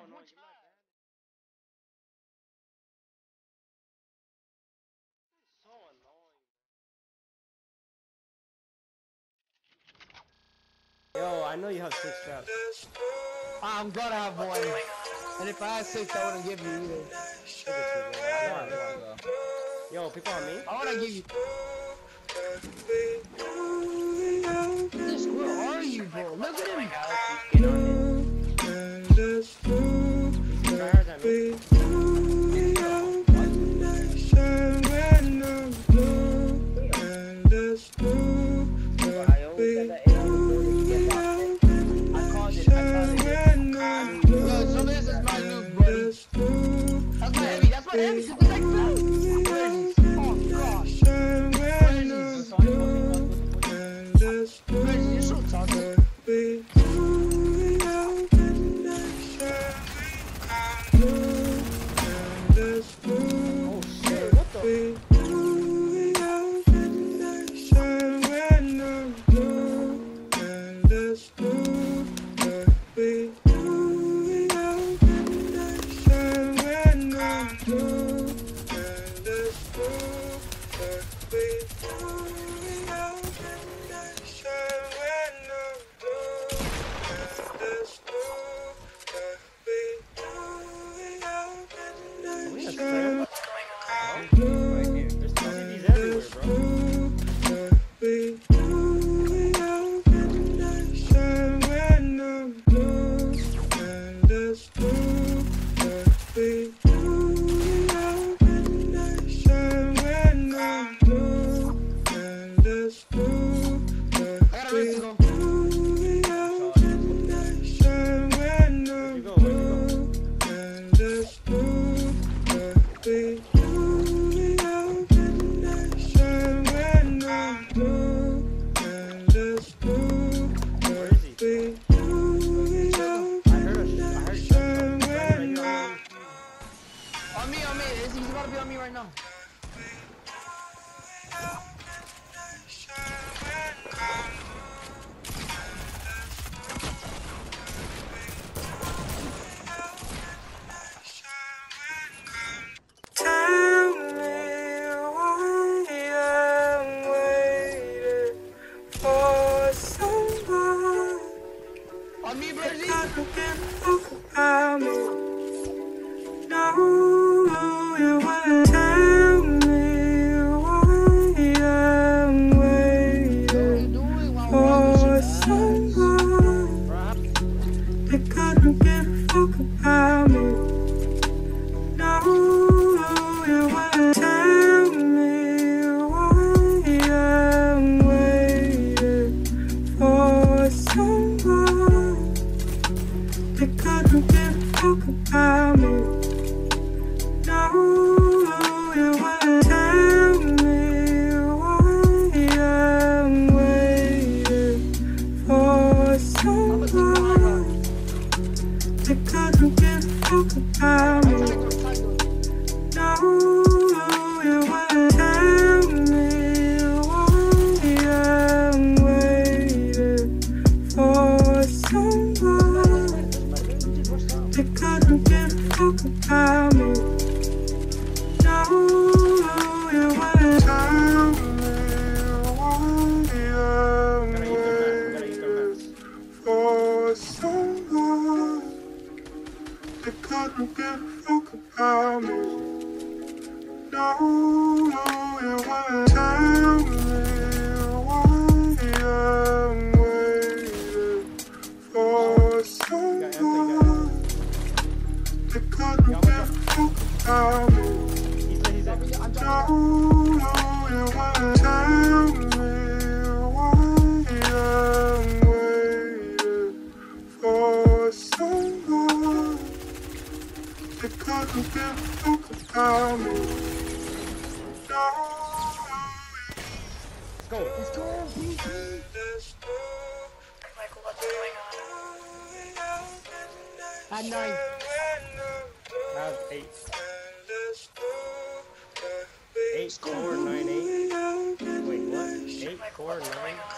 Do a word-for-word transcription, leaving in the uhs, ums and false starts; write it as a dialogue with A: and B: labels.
A: Yo, I know you have six traps.
B: I'm gonna have one. And if I had six, I wouldn't give you either.
A: Yeah, yeah. Yo, people on me?
B: I wanna give you. This, where are you, bro? Look at him.
A: Tryhards at me. I always said that A I was going to get locked in. I called it. I called it.
B: Yo, so this is my new buddy. That's my heavy. That's my heavy. This is like two. Oh gosh. Reggie, you're so toxic.
A: Oh shit, what the? Eight, four, nine, eight. Wait, what? Eight, four, nine.